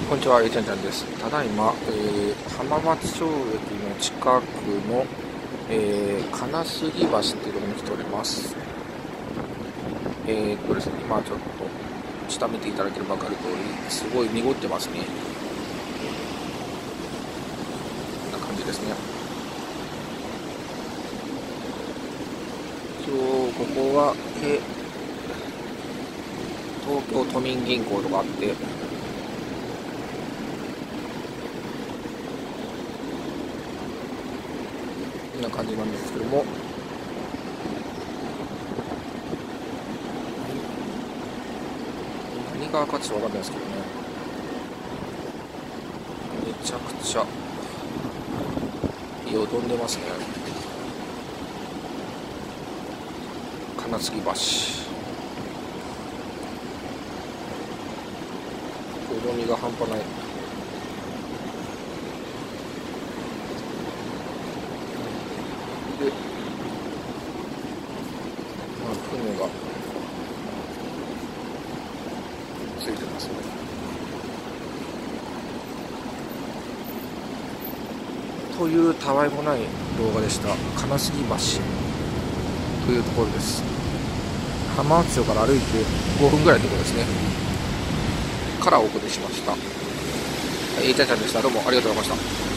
こんにちは、ちゃんちゃんです。ただいま、浜松町駅の近くの、金杉橋っていうところに来ております。ですね、今ちょっと下見ていただければ分かる通り、すごい濁ってますね。こんな感じですね。一応、ここは、東京都民銀行とかあって、こんな感じなんですけども、何が赤かちょっと分かんないですけどね、めちゃくちゃよどんでますね。金杉橋、よどみが半端ない。で、船がついてますね。というたわいもない動画でした。金杉橋というところです。浜松町から歩いて5分ぐらいのところですね。からお送りしました。ちゃんちゃんでした。どうもありがとうございました。